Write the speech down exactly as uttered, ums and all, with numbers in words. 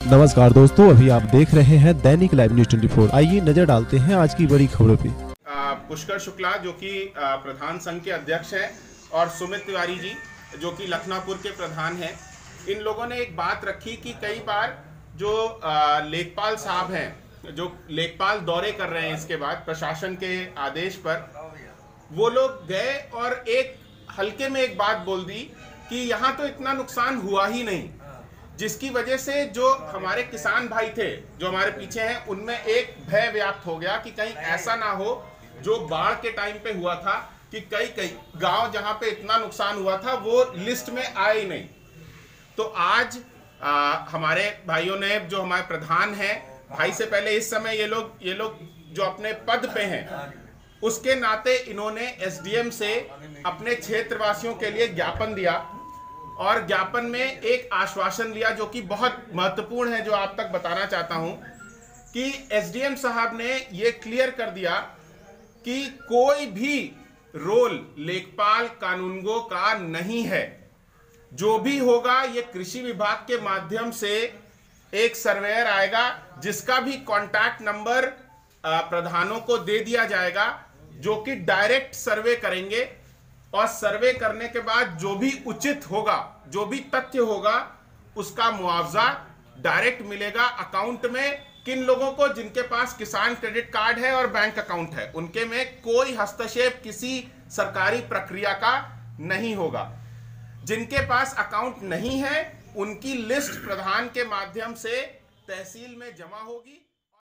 नमस्कार दोस्तों, अभी आप देख रहे हैं दैनिक लाइव न्यूज चौबीस। आइए नजर डालते हैं आज की बड़ी खबरों पे। पुष्कर शुक्ला जो कि प्रधान संघ के अध्यक्ष हैं और सुमित तिवारी जी जो कि लखनापुर के प्रधान हैं, इन लोगों ने एक बात रखी कि कई बार जो लेखपाल साहब हैं, जो लेखपाल दौरे कर रहे हैं इसके बाद प्रशासन के आदेश पर, वो लोग गए और एक हल्के में एक बात बोल दी कि यहाँ तो इतना नुकसान हुआ ही नहीं, जिसकी वजह से जो हमारे किसान भाई थे जो हमारे पीछे हैं उनमें एक भय व्याप्त हो गया कि कहीं ऐसा ना हो जो बाढ़ के टाइम पे हुआ था कि कई कई गांव जहां पे इतना नुकसान हुआ था वो लिस्ट में आए ही नहीं। तो आज आ, हमारे भाइयों ने, जो हमारे प्रधान हैं, भाई से पहले इस समय ये लोग ये लोग जो अपने पद पे हैं उसके नाते इन्होंने एसडीएम से अपने क्षेत्रवासियों के लिए ज्ञापन दिया और ज्ञापन में एक आश्वासन लिया जो कि बहुत महत्वपूर्ण है, जो आप तक बताना चाहता हूं कि एसडीएम साहब ने ये क्लियर कर दिया कि कोई भी रोल लेखपाल कानूनगो का नहीं है। जो भी होगा ये कृषि विभाग के माध्यम से एक सर्वेयर आएगा जिसका भी कॉन्टैक्ट नंबर प्रधानों को दे दिया जाएगा, जो कि डायरेक्ट सर्वे करेंगे और सर्वे करने के बाद जो भी उचित होगा, जो भी तथ्य होगा, उसका मुआवजा डायरेक्ट मिलेगा अकाउंट में। किन लोगों को? जिनके पास किसान क्रेडिट कार्ड है और बैंक अकाउंट है, उनके में कोई हस्तक्षेप किसी सरकारी प्रक्रिया का नहीं होगा। जिनके पास अकाउंट नहीं है उनकी लिस्ट प्रधान के माध्यम से तहसील में जमा होगी।